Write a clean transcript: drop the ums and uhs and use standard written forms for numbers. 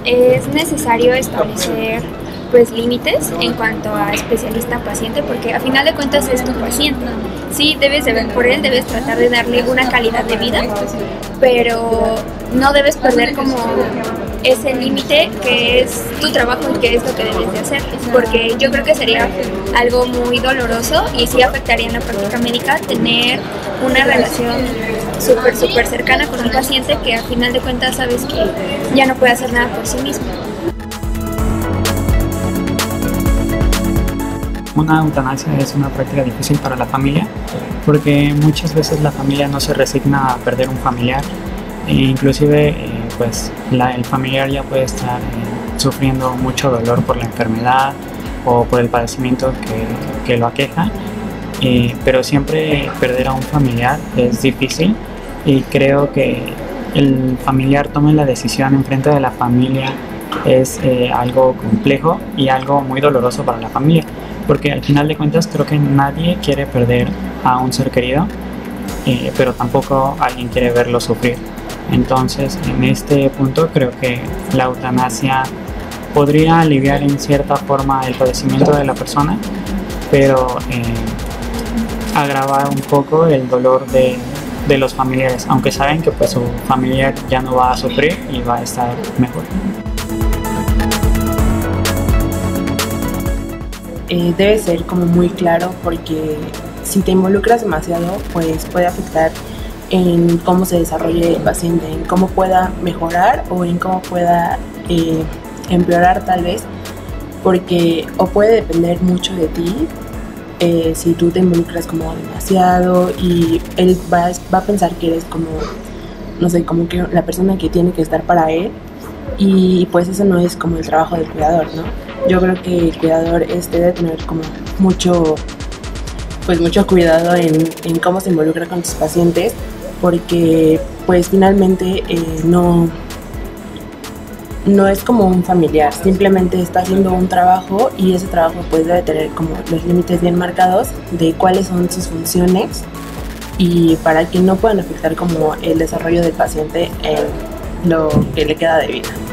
Es necesario establecer pues límites en cuanto a especialista-paciente, porque a final de cuentas es tu paciente. Sí, debes de ver por él, debes tratar de darle una calidad de vida, pero no debes perder como ese límite que es tu trabajo y que es lo que debes de hacer, porque yo creo que sería algo muy doloroso y sí afectaría en la práctica médica tener una relación súper cercana con un paciente que al final de cuentas sabes que ya no puede hacer nada por sí mismo. Una eutanasia es una práctica difícil para la familia porque muchas veces la familia no se resigna a perder un familiar e inclusive pues el familiar ya puede estar sufriendo mucho dolor por la enfermedad o por el padecimiento que lo aqueja, pero siempre perder a un familiar es difícil y creo que el familiar tome la decisión en frente de la familia es algo complejo y algo muy doloroso para la familia, porque al final de cuentas creo que nadie quiere perder a un ser querido, pero tampoco alguien quiere verlo sufrir. Entonces, en este punto creo que la eutanasia podría aliviar en cierta forma el padecimiento de la persona, pero agravar un poco el dolor de los familiares, aunque saben que pues su familiar ya no va a sufrir y va a estar mejor. Debe ser como muy claro, porque si te involucras demasiado pues puede afectar en cómo se desarrolle el paciente, en cómo pueda mejorar o en cómo pueda empeorar tal vez, porque o puede depender mucho de ti si tú te involucras como demasiado y él va a pensar que eres como, no sé, como que la persona que tiene que estar para él, y pues eso no es como el trabajo del cuidador, ¿no? Yo creo que el cuidador debe tener como mucho cuidado en cómo se involucra con sus pacientes, porque pues finalmente no es como un familiar, simplemente está haciendo un trabajo y ese trabajo pues debe tener como los límites bien marcados de cuáles son sus funciones y para que no puedan afectar como el desarrollo del paciente en lo que le queda de vida.